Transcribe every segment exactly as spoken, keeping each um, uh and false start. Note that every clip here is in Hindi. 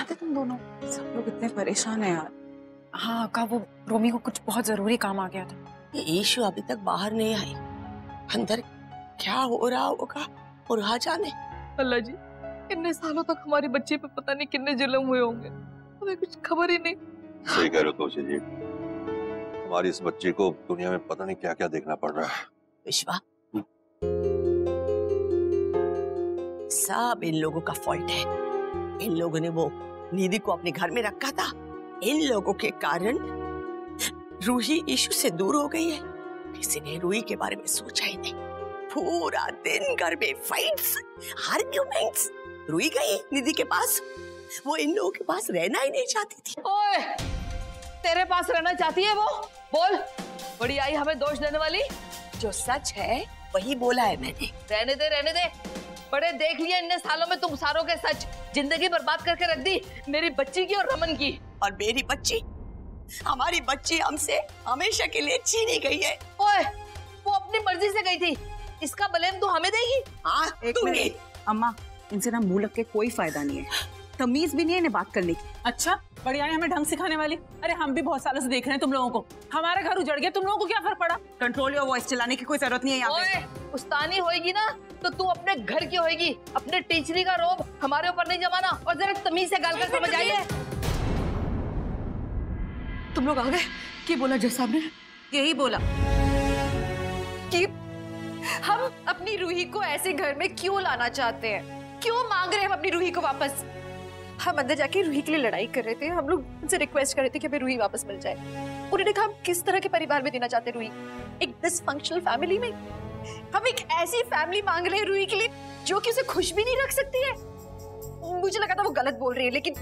चाहते तुम दोनों? सब लोग इतने परेशान है यार। हाँ अक्का, वो रोमी को कुछ बहुत जरूरी काम आ गया था। ये ईशु अभी तक बाहर नहीं आई, अंदर क्या हो रहा होगा और आ जाने। अल्लाह जी, इतने सालों तक हमारे बच्चे पे पता नहीं कितने जुल्म हुए होंगे, हमें कुछ खबर ही नहीं। सही कह रहे हो कौशल जी, हमारी इस बच्चे को दुनिया में पता नहीं क्या क्या देखना पड़ रहा है। विश्वा, सब इन लोगों का फॉल्ट है। इन लोगों ने वो निधि को अपने घर में रखा था। इन लोगों के कारण रूही ईशु से दूर हो गई है। किसी ने रूही के बारे में सोचा ही नहीं। पूरा दिन घर में फाइट्स, आर्ग्यूमेंट्स। रूही गई निधि के पास, वो इन लोगों के पास रहना ही नहीं चाहती थी। ओए, तेरे पास रहना चाहती है वो? बोल, बड़ी आई हमें दोष देने वाली। जो सच है वही बोला है मैंने। रहने दे, रहने दे। बड़े देख लिया इतने सालों में तुम सारों के सच। जिंदगी बर्बाद करके रख दी मेरी बच्ची की और रमन की। और मेरी बच्ची, हमारी बच्ची हमसे हमेशा के लिए छीनी गई है। ओए, वो अपनी मर्जी से गई थी, इसका ब्लेम तू हमें देगी? हाँ, एक मिनट अम्मा, इनसे ना मुंह लग के कोई फायदा नहीं है। तमीज भी नहीं है इन्हें बात करने की। अच्छा, बड़ी आई हमें ढंग सिखाने वाली। अरे हम भी बहुत सालों से देख रहे हैं तुम लोगों को। हमारा घर उजड़ गया, तुम लोगों को क्या फर्क पड़ा? कंट्रोल योर वॉइस, चिल्लाने की कोई जरूरत नहीं है यहाँ पे। ओए, उस्तानी होएगी ना तो तू अपने घर की होएगी। अपने टीचरी का रोब हमारे ऊपर नहीं जमाना। और जरा तमीज से गाल कर समझ आइए। तुम लोग आ गए? क्या बोला जज साहब ने? यही बोला कि हम अपनी रूही को ऐसे घर में क्यों लाना चाहते हैं, क्यों मांग रहे हैं हम अपनी रूही को वापस। हम अंदर जाके रूही के लिए लड़ाई कर रहे थे। हम लोग उनसे रिक्वेस्ट कर रहे थे कि हमें रूही वापस मिल जाए। उन्होंने कहा हम किस तरह के परिवार में देना चाहते हैं रूही, एक डिसफंक्शनल फैमिली में। हम एक ऐसी फैमिली मांग रहे हैं रूही के लिए जो कि उसे खुश भी नहीं रख सकती है। मुझे लगा था वो गलत बोल रही है, लेकिन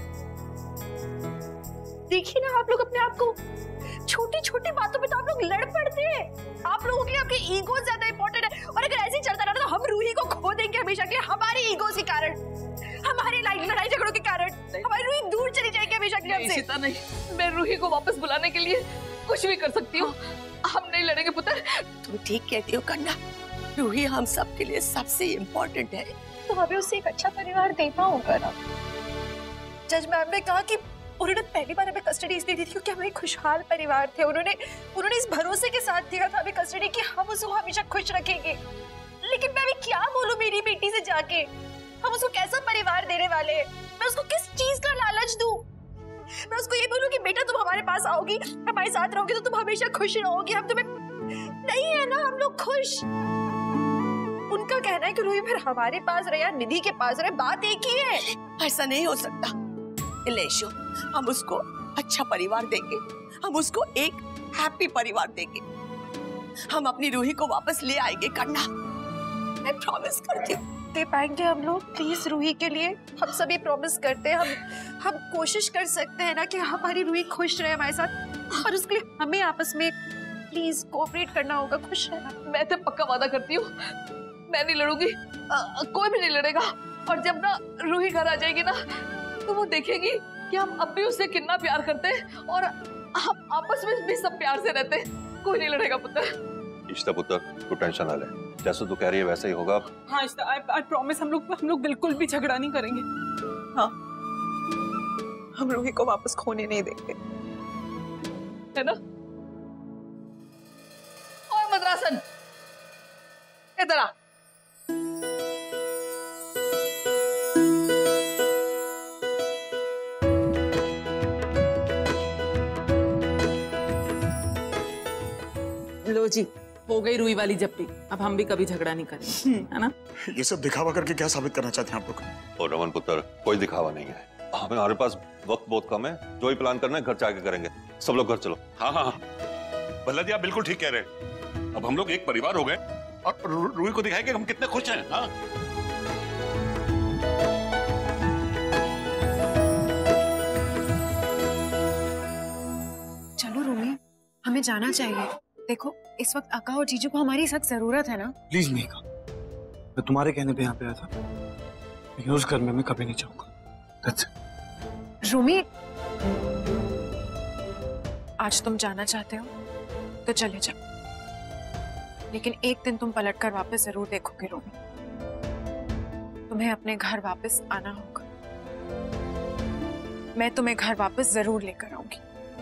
देखिए ना आप लोग अपने आप को, छोटी छोटी बातों पे तो आप लोग लड़ पड़ते हैं। आप लोगों के लिए आपकी ईगो ज्यादा इंपॉर्टेंट है। और अगर ऐसे ही चलता रहा तो हम रूही को खो देंगे हमेशा के लिए, हमारी ईगो के कारण, हमारी लड़ाई झगड़ों के कारण। हमारी रूही दूर चली जाएगी हमेशा के लिए हमसे। सीता नहीं, मैं रूही को वापस बुलाने के लिए कुछ भी कर सकती हूँ। हम नहीं लड़ेंगे पुत्र। तुम ठीक कहती हो कन्ना, रूही हम सब के लिए सबसे इम्पोर्टेंट है। तो हमें उसे एक अच्छा परिवार देना होगा ना। जज मैम ने कहा कि उन्होंने पहली बार हमें कस्टडी इसलिए दी थी क्योंकि हमारे खुशहाल परिवार थे। उन्होंने उन्होंने इस भरोसे के साथ दिया था हमें कस्टडी कि हम उसको हमेशा खुश रखेंगे। लेकिन मैं अभी क्या बोलूं मेरी बेटी से जाके, हम उसको कैसा परिवार देने वाले हैं? मैं उसको किस चीज का लालच दूं? मैं उसको ये बोलूं कि बेटा तुम हमारे पास आओगी, हमारे साथ रहोगी तो तुम हमेशा खुश रहोगी। हम तुम्हें नहीं है ना, हम लोग खुश। उनका कहना है कि रूही फिर हमारे पास रहे या निधि के पास रहे, बात एक ही है। ऐसा नहीं हो सकता इलेशो, हम उसको अच्छा परिवार देंगे, हम उसको एक हैप्पी परिवार देंगे। हम अपनी रूही को वापस ले आएंगे कन्ना, मैं प्रॉमिस करती हूँ। दे पाएंगे हम लोग प्लीज रूही के लिए? हम सभी प्रॉमिस करते हैं। हम हम कोशिश कर सकते हैं ना कि हमारी रूही खुश रहे हमारे साथ, और उसके लिए हमें आपस में प्लीज कोऑपरेट करना होगा, खुश रहना। मैं तो पक्का वादा करती हूँ, मैं नहीं लड़ूंगी, कोई भी नहीं लड़ेगा। और जब ना रूही घर आ जाएगी ना तो वो देखेगी कि हम अब भी उससे कितना प्यार करते हैं और हम आपस में भी सब प्यार से रहते हैं। कोई नहीं लड़ेगा पुत्र। इश्ता पुत्र, तू टेंशन ना ले, जैसे तू कह रही है वैसे ही होगा। हाँ इश्ता, आई आई प्रॉमिस हम लोग हम लोग बिल्कुल भी झगड़ा नहीं करेंगे। हाँ, हम रूही को वापस खोने नहीं देंगे, है ना? ओए मद्रासन, इधर आ। लो जी, हो गई रूही वाली जप्ती। अब हम भी कभी झगड़ा नहीं करेंगे, है ना? ये सब दिखावा करके क्या साबित करना चाहते हैं आप लोग? और रमन पुत्र, कोई दिखावा नहीं है। हमें हमारे पास वक्त बहुत कम है, जो ही प्लान करना है घर जाके करेंगे। सब लोग घर चलो। हाँ हाँ भल्ला जी, आप बिल्कुल ठीक कह रहे हैं। अब हम लोग एक परिवार हो गए और रू, रूही को दिखाएंगे हम कितने खुश हैं। हाँ चलो रूही, हमें जाना चाहिए। देखो इस वक्त अक्का और जीजू को हमारी सख्त जरूरत है ना। प्लीज मेघा, मैं तुम्हारे कहने पे यहाँ पे आया था, लेकिन उस घर में मैं कभी नहीं जाऊंगा। That's it. रूमी, आज तुम जाना चाहते हो तो चले जाओ, लेकिन एक दिन तुम पलट कर वापस जरूर देखोगे रूमी। तुम्हें अपने घर वापस आना होगा। मैं तुम्हें घर वापस जरूर लेकर आऊंगी।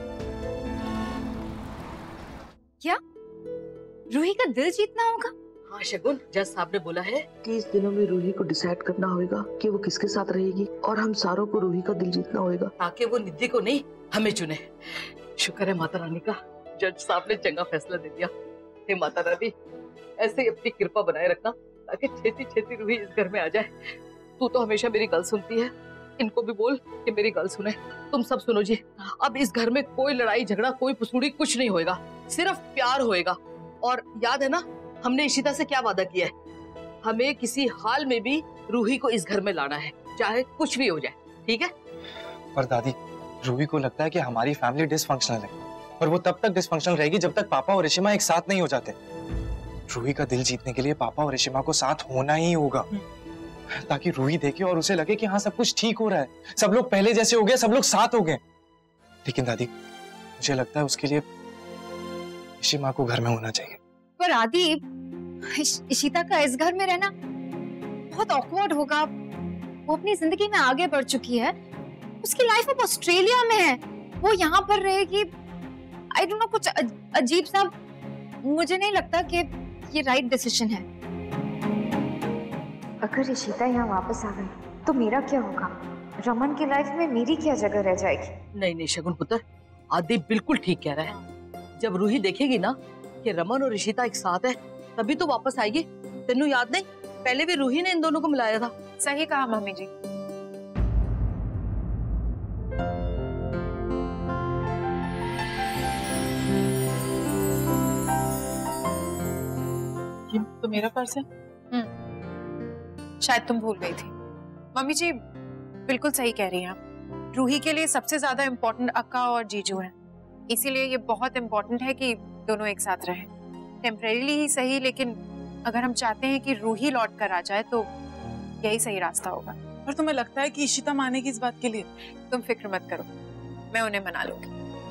क्या रूही का दिल जीतना होगा? हाँ शगुन, जज साहब ने बोला है तीस दिनों में रूही को डिसाइड करना होगा कि वो किसके साथ रहेगी, और हम सारों को रूही का दिल जीतना होगा ताकि वो निधि को नहीं हमें चुने। शुक्र है माता रानी का, जज साहब ने चंगा फैसला दे दिया। हे माता रानी, ऐसे ही अपनी कृपा बनाए रखना ताकि छेती छेती रूही इस घर में आ जाए। तू तो हमेशा मेरी गल सुनती है, इनको भी बोल कि मेरी गल सुने। तुम सब सुनो जी, अब इस घर में कोई लड़ाई झगड़ा, कोई पुसूड़ी कुछ नहीं होएगा, सिर्फ प्यार होएगा। और याद है ना हमने इशिता से क्या वादा किया है, हमें किसी हाल में भी रूही को इस घर में लाना है, चाहे कुछ भी हो जाए, ठीक है? पर दादी, रूही को लगता है कि हमारी फैमिली डिसफंक्शनल है, और वो तब तक डिसफंक्शनल रहेगी जब तक पापा और रिशिमा एक साथ नहीं हो जाते। रूही का दिल जीतने के लिए पापा और रिशिमा को साथ होना ही होगा, ताकि रूही देखे और उसे लगे कि हाँ सब कुछ ठीक हो रहा है, सब लोग पहले जैसे हो गए, सब लोग साथ हो गए। लेकिन दादी, मुझे लगता है उसके लिए रिशिमा को घर में होना चाहिए। पर आदि, इश, इशिता का इस घर में रहना बहुत ऑकवर्ड होगा। वो अपनी जिंदगी में आगे बढ़ चुकी है, उसकी लाइफ अब ऑस्ट्रेलिया में है, वो यहाँ पर रहेगी। आई डोंट नो, कुछ अजीब सा। मुझे नहीं लगता कि ये राइट डिसीजन है। अगर इशिता यहाँ वापस आ गई तो मेरा क्या होगा? रमन की लाइफ में मेरी क्या जगह रह जाएगी? नहीं नहीं शगुन पुत्र, आदि बिल्कुल ठीक कह रहा है। जब रूही देखेगी ना कि रमन और इशिता एक साथ है, तभी तो वापस आएगी। तेनू याद नहीं, पहले भी रूही ने इन दोनों को मिलाया था। सही कहा मम्मी जी। ये तो मेरा पर्स है। शायद तुम भूल गई थी। मम्मी जी बिल्कुल सही कह रही हैं आप। रूही के लिए सबसे ज्यादा इम्पोर्टेंट अक्का और जीजू हैं, इसीलिए ये बहुत इम्पोर्टेंट है कि दोनों एक साथ रहें। टेम्परेरीली ही सही, लेकिन अगर हम चाहते हैं कि रूही लौट कर आ जाए तो यही सही रास्ता होगा। और तुम्हें लगता है कि इशिता मानेगी इस बात के लिए? तुम फिक्र मत करो, मैं उन्हें मना लूंगी।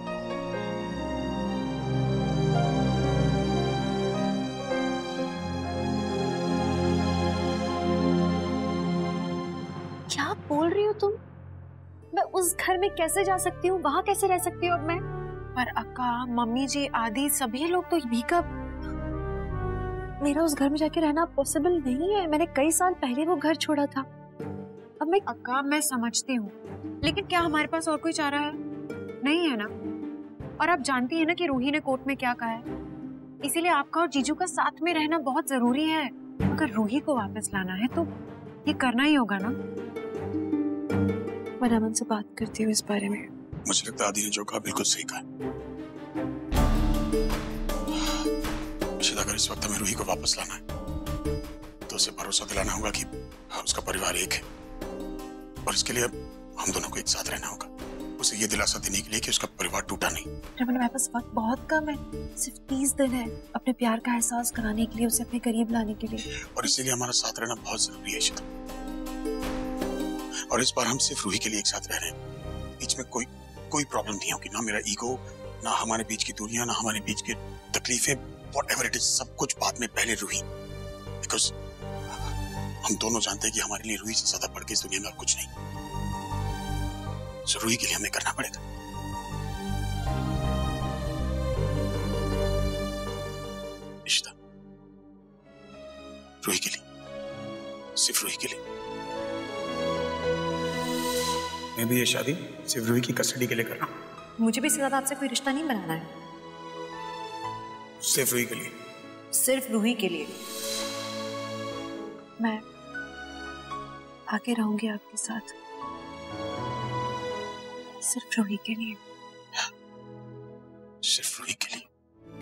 क्या बोल रही हो तुम? मैं उस घर में कैसे जा सकती हूँ? वहां कैसे रह सकती हूँ अब मैं? पर अक्का, मम्मी जी, आदि सभी लोग तो यही कब। मेरा उस घर में जाके रहना पॉसिबल नहीं है। मैंने कई साल पहले वो घर छोड़ा था। अब मैं अक्का, मैं समझती हूँ, लेकिन क्या हमारे पास और कोई चारा है? नहीं है ना। और आप जानती है ना कि रूही ने कोर्ट में क्या कहा है, इसीलिए आपका और जीजू का साथ में रहना बहुत जरूरी है। अगर रूही को वापस लाना है तो ये करना ही होगा ना। मैं रमन से बात करती हूँ इस बारे में। मुझे लगता है आदि ने जो कहा बिल्कुल सही कहा। शायद अगर इस वक्त हमें रूही को वापस लाना है तो उसे भरोसा दिलाना होगा कि उसका परिवार एक है, और इसके लिए हम दोनों को एक साथ रहना होगा। उसे ये दिलासा देने के लिए कि उसका परिवार टूटा नहीं। रमन, मेरे पास वक्त बहुत कम है, सिर्फ तीस दिन है अपने प्यार का एहसास कराने के लिए, उसे अपने करीब लाने के लिए। और इसीलिए हमारा साथ रहना बहुत जरूरी है इशिता। और इस बार हम सिर्फ रूही के लिए एक साथ रह रहे हैं। बीच में कोई कोई प्रॉब्लम नहीं होगी, ना मेरा ईगो, ना हमारे बीच की दूरियां, ना हमारे बीच की तकलीफें, व्हाटएवर इट इज, सब कुछ बाद में, पहले रूही। बिकॉज हम दोनों जानते हैं कि हमारे लिए रूही से ज्यादा बढ़ के इस दुनिया में और कुछ नहीं। सो रूही के लिए हमें करना पड़ेगा। इशिता, रूही के लिए, सिर्फ रूही के लिए। मैं भी ये शादी सिर्फ रूही की कस्टडी के लिए कर रहा हूँ। मुझे भी इससे ज्यादा आपसे कोई रिश्ता नहीं बनाना है। सिर्फ रूही के लिए। सिर्फ रूही के लिए। मैं आगे रहूंगी आपके साथ, सिर्फ रूही के लिए। सिर्फ रूही के लिए।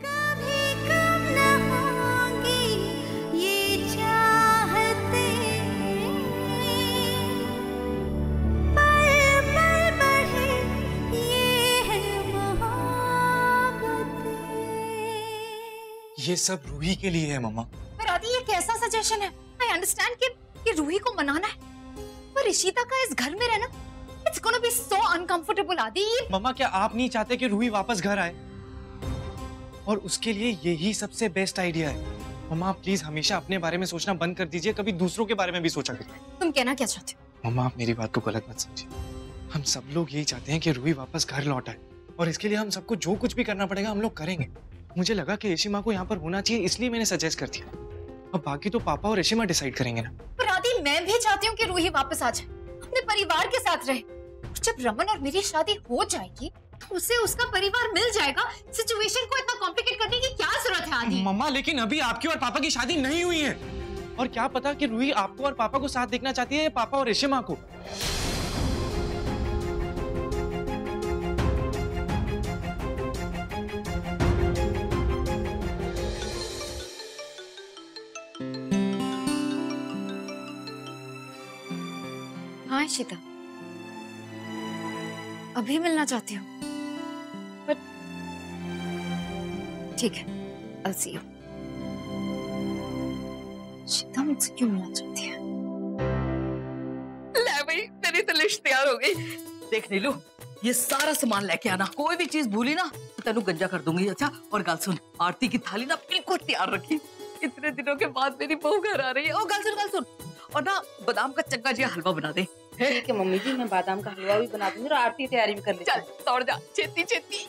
ये सब रूही के लिए है मम्मा। पर आदि, ये कैसा सजेशन है? आई अंडरस्टैंड कि कि रूही को मनाना है, पर इशिता का इस घर में रहना, it's gonna be so uncomfortable. Aadi, mamma, क्या आप नहीं चाहते कि रूही वापस घर आए? और उसके लिए यही सबसे बेस्ट आइडिया है। मम्मा, प्लीज हमेशा अपने बारे में सोचना बंद कर दीजिए, कभी दूसरों के बारे में भी सोचा करिए। तुम कहना क्या चाहते हो? मम्मा, आप मेरी बात को गलत मत समझिए। हम सब लोग यही चाहते हैं कि रूही वापस घर लौट आए, और इसके लिए हम सबको जो कुछ भी करना पड़ेगा हम लोग करेंगे। मुझे लगा कि रेशिमा को यहाँ पर होना चाहिए, इसलिए मैंने सजेस्ट कर दिया। अब बाकी तो पापा और रेशिमा डिसाइड करेंगे ना। पर आदि, मैं भी चाहती हूँ कि रूही वापस आ जाए, अपने परिवार के साथ रहे। और जब रमन और मेरी शादी हो जाएगी तो उसे उसका परिवार मिल जाएगा। सिचुएशन को इतना कॉम्प्लिकेट करने की क्या जरूरत है आदि? मम्मा, लेकिन अभी आपकी और पापा की शादी नहीं हुई है, और क्या पता कि रूही आपको और पापा को साथ देखना चाहती है या पापा और रेशिमा को। हाँ ईशिता, अभी मिलना चाहती हूँ, बट ठीक है, I'll see you। ईशिता मुझसे क्यों मिलना चाहती है? ले भाई, तेरी तो लिस्ट तैयार हो गई। देख नीलू, ये सारा सामान लेके आना, कोई भी चीज भूली ना तो तेनू गंजा कर दूंगी। अच्छा, और गाल सुन, आरती की थाली ना बिल्कुल तैयार रखी। इतने दिनों के बाद मेरी बहू घर आ रही है। ओ गाल सुन, गाल सुन, और ना बादाम का चक्का जी हलवा बना दे। ठीक है मम्मी जी, मैं बादाम का हलवा भी बना दूंगी और आरती की तैयारी भी कर लेती हूँ। चल दौड़ जा, छेती छेती।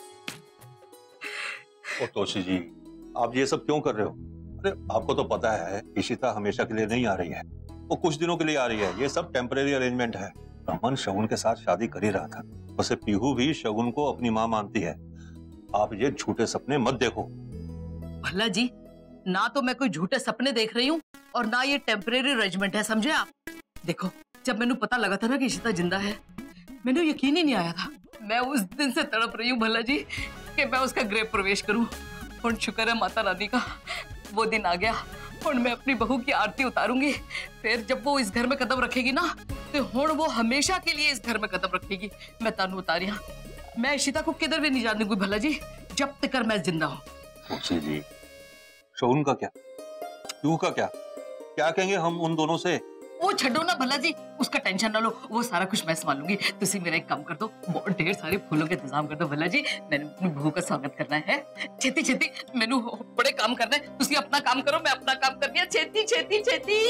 ओ तोशी जी, आप ये सब क्यों कर रहे हो? अरे आपको तो पता है ईशिता हमेशा के लिए नहीं आ रही है, वो कुछ दिनों के लिए आ रही है। ये सब टेम्परेरी अरेंजमेंट है। रमन शगुन के साथ शादी कर ही रहा था, वैसे पीहू भी शगुन को अपनी माँ मानती है। आप ये झूठे सपने मत देखो। भला जी, ना तो मैं कोई झूठे सपने देख रही हूँ और ना ये टेम्परेरी अरेंजमेंट है, समझे आप? देखो, जब मैंने पता लगा था ना कि ईशिता जिंदा है, मैंने यकीन ही नहीं आया था। मैं उस दिन से तड़प रही हूँ भला जी कि मैं उसका गृह प्रवेश करूं। और शुक्र है माता रानी का, वो दिन आ गया। और मैं अपनी बहू की आरती उतारूंगी। फिर जब वो इस घर में कदम रखेगी ना, तो हुण वो हमेशा के लिए इस घर में कदम रखेगी। मैं तानू उतारिया, मैं ईशिता को किधर भी नहीं जाने दूंगी भला जी, जब तक मैं जिंदा हूँ। जी, शगुन का क्या, पीहू का क्या, क्या कहेंगे हम उन दोनों से? वो छड्डो ना भला जी, उसका टेंशन ना लो, वो सारा कुछ मैं संभाल लूंगी। तुसी मेरा एक काम कर दो, बहुत ढेर सारे फूलों के इंतजाम कर दो भला जी। मैंने अपनी बहू का स्वागत करना है। छेती छेती, मैनू बड़े काम करना है। तुसी अपना काम करो, मैं अपना काम करनी है। छेती छेती छेती।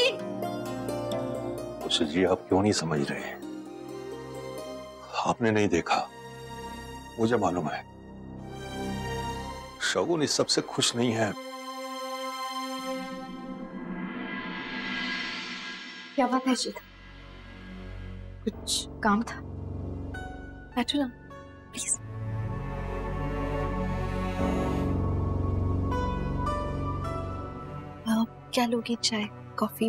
उसे जी आप क्यों नहीं समझ रहे? आपने नहीं देखा, मुझे मालूम है शगुन इस सबसे खुश नहीं है। क्या बात है शीता? कुछ काम था? बैठो ना प्लीज। क्या लोगी, चाय कॉफी?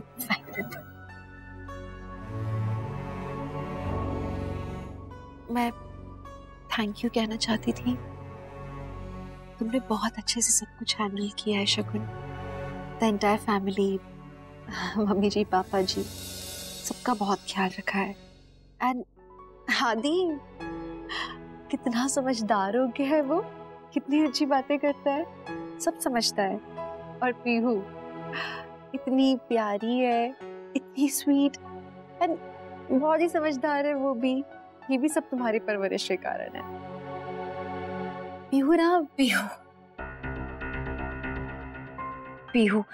मैं थैंक यू कहना चाहती थी। तुमने बहुत अच्छे से सब कुछ हैंडल किया है Shagun. The entire family, mummy ji, papa ji, सबका बहुत ख्याल रखा है। एंड आदि कितना समझदार हो गया है वो, कितनी अच्छी बातें करता है, सब समझता है। और पीहू इतनी प्यारी है, इतनी स्वीट एंड बहुत ही समझदार है वो भी। ये भी सब तुम्हारी परवरिश के कारण है। पीहू ना, पीहू पीहू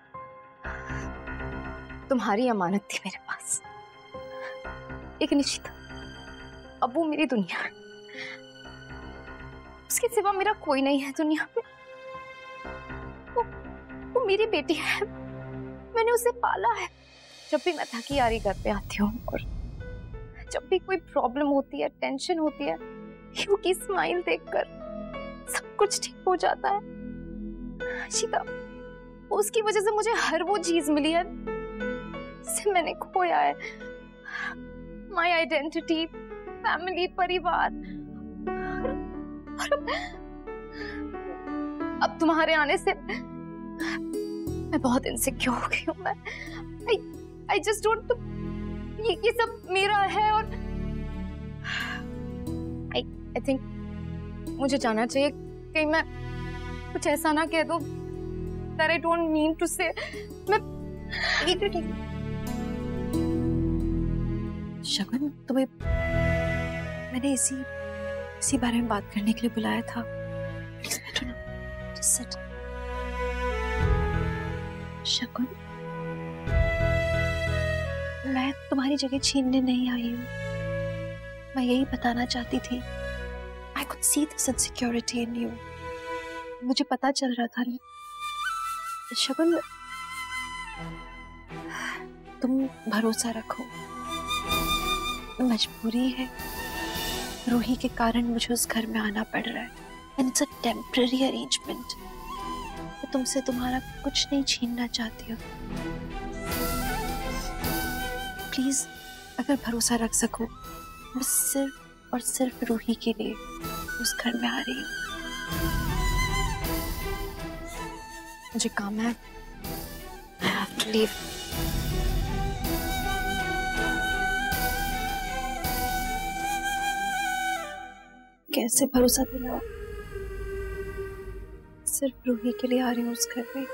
तुम्हारी अमानत थी मेरे पास, एक निश्चित। अब वो मेरी दुनिया है, उसके सिवा मेरा कोई नहीं है दुनिया पे। वो, वो मेरी बेटी है, मैंने उसे पाला है। जब भी मैं थकी हारी घर पे आती हूँ और जब भी कोई प्रॉब्लम होती है, टेंशन होती है, पीहू की स्माइल देखकर सब कुछ ठीक हो जाता है। शीता, उसकी वजह से मुझे हर वो चीज मिली है जिसे मैंने खोया है। माय आइडेंटिटी, फैमिली, परिवार। और अब, अब तुम्हारे आने से मैं बहुत इनसिक्योर हो गई हूँ। मैं आई आई जस्ट डोंट, ये ये सब मेरा है। और आई आई थिंक मुझे जाना चाहिए, कहीं मैं कुछ ऐसा ना कह दूं that I don't mean to say। मैं एक मिनट, शगुन तुम्हें मैंने इसी इसी बारे में बात करने के लिए बुलाया था। प्लीज बैठो ना, just sit। शगुन, मैं तुम्हारी जगह छीनने नहीं आई हूँ। मैं यही बताना चाहती थी। I could see this insecurity in you. मुझे पता चल रहा था शगुन, तुम भरोसा रखो, मजबूरी है, रूही के कारण मुझे उस घर में आना पड़ रहा है and it's a temporary arrangement. मैं तुमसे तुम्हारा कुछ नहीं छीनना चाहती हूँ। प्लीज अगर भरोसा रख सको, मैं सिर्फ और सिर्फ रूही के लिए उस घर में आ रही हूँ। मुझे काम है, I have to leave. कैसे भरोसा दिलाओ? सिर्फ रूही के लिए आ रही हूँ उस घर में।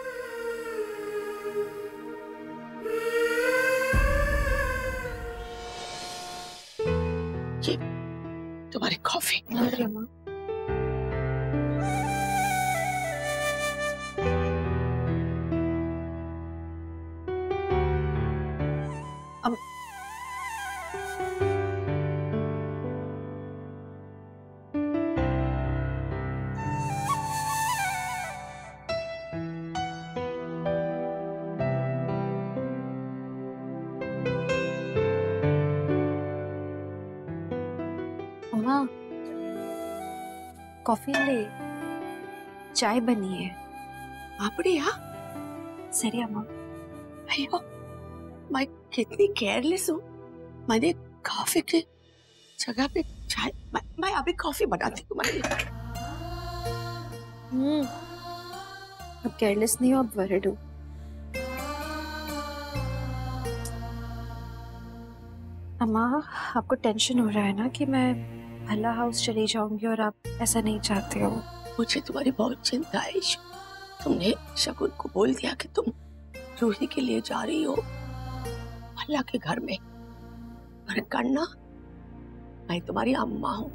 ये तुम्हारी कॉफी। माँ अब अम्मा कॉफी ले, चाय बनी है। அப்படியா? सरी अम्मा। अयो, मैं कितनी केयरलेस हूँ। मैंने कॉफी की जगह पे चाय, मैं, मैं अभी कॉफी बनाती हूँ तुम्हारे लिए। हम्म, अब केयरलेस नहीं हो, अब वरिड हो। अम्मा आपको टेंशन हो रहा है ना कि मैं भला हाउस चली जाऊंगी और आप ऐसा नहीं चाहते हो। मुझे तुम्हारी बहुत चिंता है ईशु। तुमने शगुन को बोल दिया कि तुम रूही के लिए जा रही हो भला के घर में। पर करना, मैं तुम्हारी अम्मा हूँ,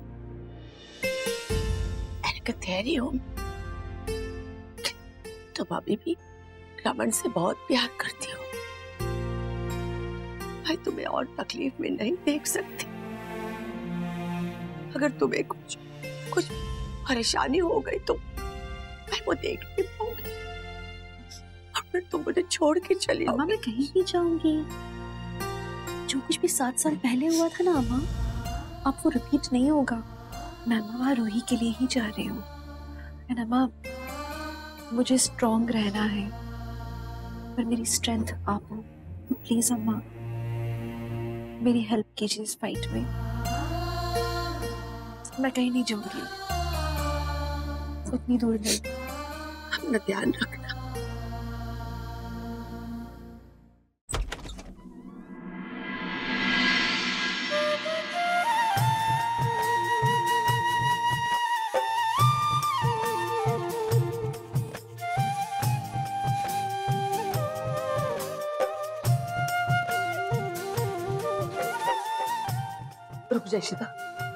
तेरी हूँ। तुम अभी भी रमन से बहुत प्यार करती हो। मैं तुम्हें और तकलीफ में नहीं देख सकती। अगर तुम्हें कुछ कुछ परेशानी हो गई तो मैं वो देख नहीं पाऊंगी और फिर तुम मुझे छोड़ के चली अम्मा मैं कहीं नहीं जाऊंगी। जो कुछ भी सात साल पहले हुआ था ना अम्मा, अब वो रिपीट नहीं होगा। मैं अम्मा रूही के लिए ही जा रही हूँ। एंड अम्मा मुझे स्ट्रॉन्ग रहना है, पर मेरी स्ट्रेंथ आप हो। तो प्लीज अम्मा मेरी हेल्प कीजिए इस फाइट में। मैं कहीं नहीं जाऊंगी, उतनी दूर नहीं। अपना ध्यान रखना। रुक जा इशिता।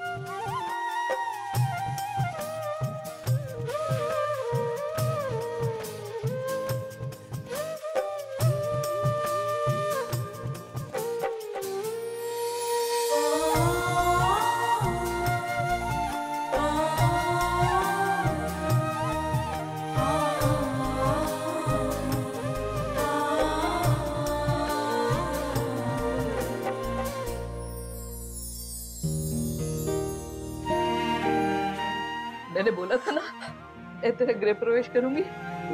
मैंने बोला था ना मैं तेरा गृह प्रवेश करूंगी।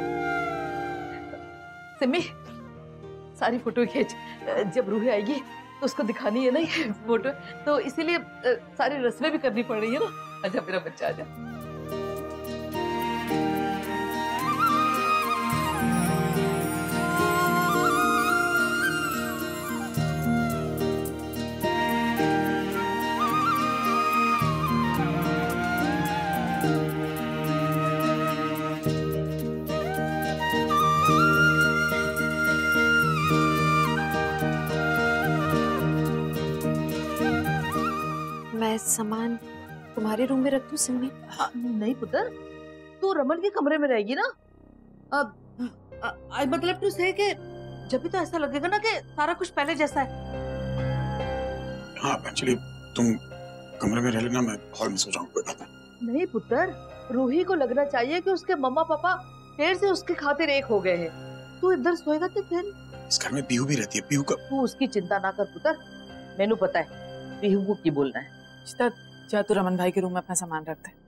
सिमी सारी फोटो खींच, जब रूही आएगी तो उसको दिखानी है ना ये फोटो, तो इसीलिए सारी रस्में भी करनी पड़ रही है ना। आजा मेरा बच्चा आजा। मैं सामान तुम्हारे रूम में रख दूं सिमी? नहीं पुत्र, तू रमन के कमरे में रहेगी ना। अब आई मतलब तू से कि जब भी तो ऐसा लगेगा ना कि सारा कुछ पहले जैसा है। हाँ एक्चुअली तुम कमरे में रह लेना, मैं हॉल में सो जाऊंगा, कोई बात नहीं। नहीं पुत्र, रूही को लगना चाहिए कि उसके मम्मा पापा देर से उसकी खातिर एक हो गए हैं। तू इधर सोएगा तो फिर इस घर में पीहू भी रहती है, पीहू का। तू उसकी चिंता ना कर पुत्र, मैनू पता है पीहू को की बोलना है। जा तू रमन भाई के रूम में अपना सामान रख दे।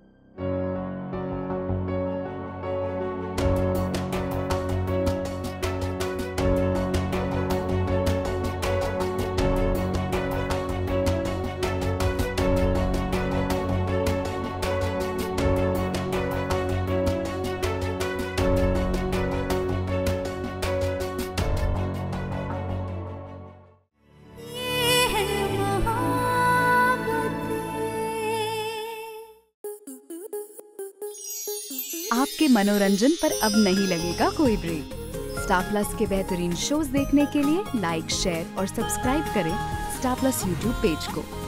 आपके मनोरंजन पर अब नहीं लगेगा कोई ब्रेक। स्टार प्लस के बेहतरीन शोज देखने के लिए लाइक, शेयर और सब्सक्राइब करें स्टार प्लस यूट्यूब पेज को।